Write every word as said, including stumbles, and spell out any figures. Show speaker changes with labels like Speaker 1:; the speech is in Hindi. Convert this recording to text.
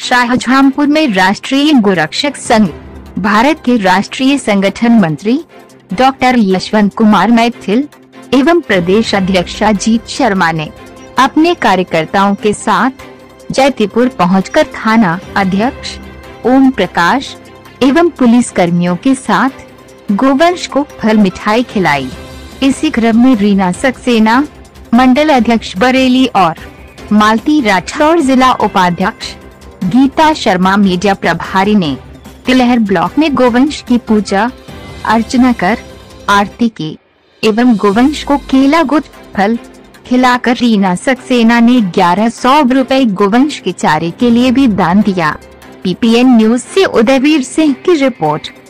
Speaker 1: शाहजहांपुर में राष्ट्रीय गोरक्षक संघ भारत के राष्ट्रीय संगठन मंत्री डॉक्टर यशवंत कुमार मैथिल एवं प्रदेश अध्यक्ष अजीत शर्मा ने अपने कार्यकर्ताओं के साथ जैतीपुर पहुंचकर थाना अध्यक्ष ओम प्रकाश एवं पुलिस कर्मियों के साथ गोवंश को फल मिठाई खिलाई। इसी क्रम में रीना सक्सेना मंडल अध्यक्ष बरेली और मालती राठौर जिला उपाध्यक्ष गीता शर्मा मीडिया प्रभारी ने तिलहर ब्लॉक में गोवंश की पूजा अर्चना कर आरती की एवं गोवंश को केला गुड़ फल खिलाकर रीना सक्सेना ने ग्यारह सौ रुपए गोवंश के चारे के लिए भी दान दिया। पीपीएन न्यूज से उदयवीर सिंह की रिपोर्ट।